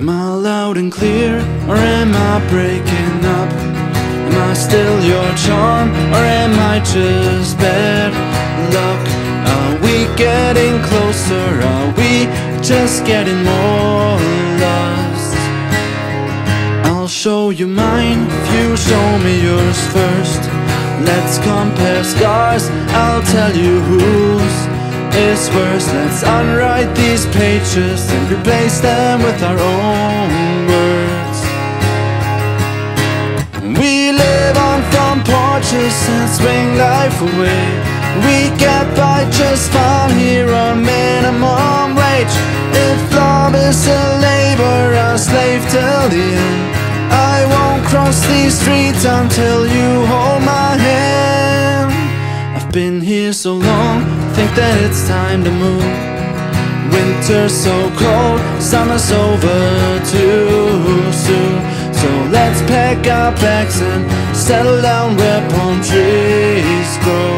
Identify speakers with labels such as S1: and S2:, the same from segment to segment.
S1: Am I loud and clear, or am I breaking up? Am I still your charm, or am I just bad luck? Are we getting closer? Are we just getting more lost? I'll show you mine if you show me yours first. Let's compare scars, I'll tell you whose is worse. Let's unwrite these pages and replace them with our own words. We live on front porches and swing life away. We get by just fine here on minimum wage. If love is a labor, a slave till the end, I won't cross these streets until you hold my hand. I've been here so long, think that it's time to move. Winter's so cold, summer's over too soon. So let's pack our bags and settle down where palm trees grow.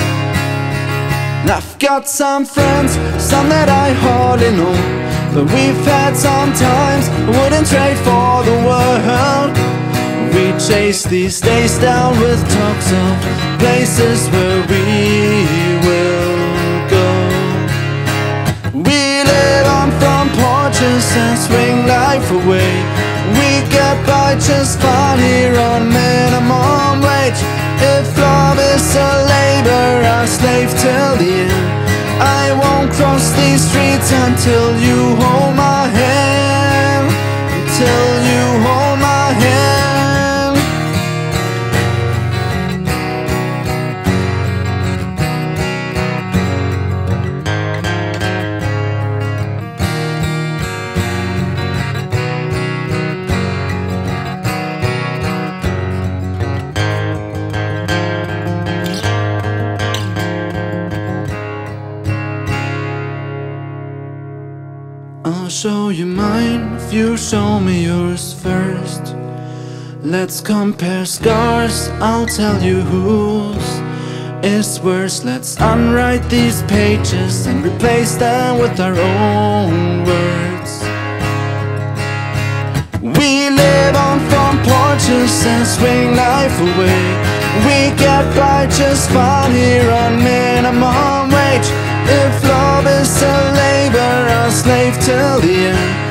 S1: I've got some friends, some that I hardly know, but we've had some times I wouldn't trade for the world. We chase these days down with talks of places where we will go. We live on front porches and swing life away. We get by just fine here on minimum wage. If love is a labor, a slave till the end, I won't cross these streets until you hold my hand. Until you hold my hand. I'll show you mine if you show me yours first. Let's compare scars, I'll tell you whose is worse. Let's unwrite these pages and replace them with our own words. We live on front porches and swing life away. We get by just fine here on minimum wage. If love is a labor, a slave till the end,